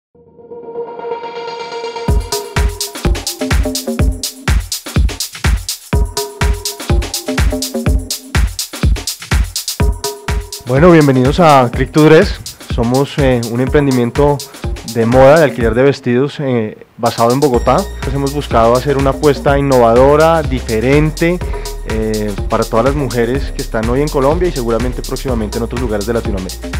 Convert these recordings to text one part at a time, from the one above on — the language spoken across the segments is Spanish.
Bueno, bienvenidos a Click to Dress. Somos un emprendimiento de moda, de alquiler de vestidos basado en Bogotá. Pues hemos buscado hacer una apuesta innovadora, diferente, para todas las mujeres que están hoy en Colombia y seguramente próximamente en otros lugares de Latinoamérica.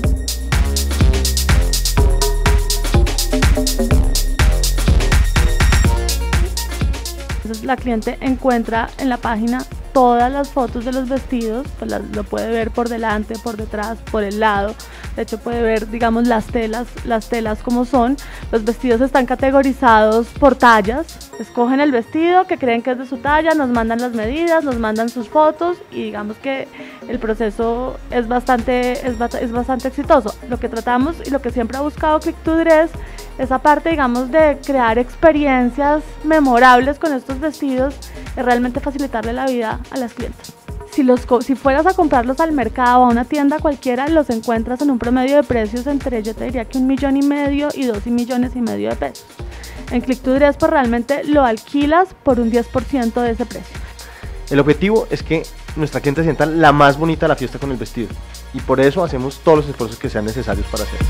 Entonces la cliente encuentra en la página todas las fotos de los vestidos, pues lo puede ver por delante, por detrás, por el lado. De hecho puede ver, digamos, las telas como son. Los vestidos están categorizados por tallas. Escogen el vestido que creen que es de su talla, nos mandan las medidas, nos mandan sus fotos y digamos que el proceso es bastante exitoso. Lo que tratamos y lo que siempre ha buscado Click to Dress es, aparte, digamos, de crear experiencias memorables con estos vestidos, es realmente facilitarle la vida a las clientes. Si fueras a comprarlos al mercado o a una tienda cualquiera, los encuentras en un promedio de precios entre, yo te diría que 1,5 millones y 2,5 millones de pesos. En Click to Dress pues realmente lo alquilas por un 10% de ese precio. El objetivo es que nuestra cliente sienta la más bonita de la fiesta con el vestido y por eso hacemos todos los esfuerzos que sean necesarios para hacerlo.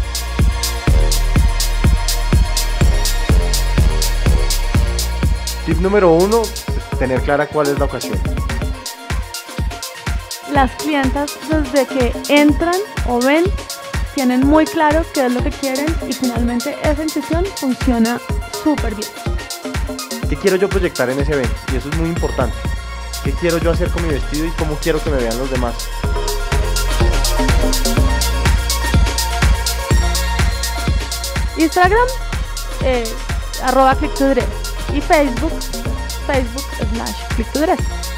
Tip número 1, tener clara cuál es la ocasión. Las clientas, desde que entran o ven, tienen muy claro qué es lo que quieren y finalmente esa intuición funciona súper bien. ¿Qué quiero yo proyectar en ese evento? Y eso es muy importante. ¿Qué quiero yo hacer con mi vestido y cómo quiero que me vean los demás? Instagram, @ClickToDress y Facebook /ClickToDress.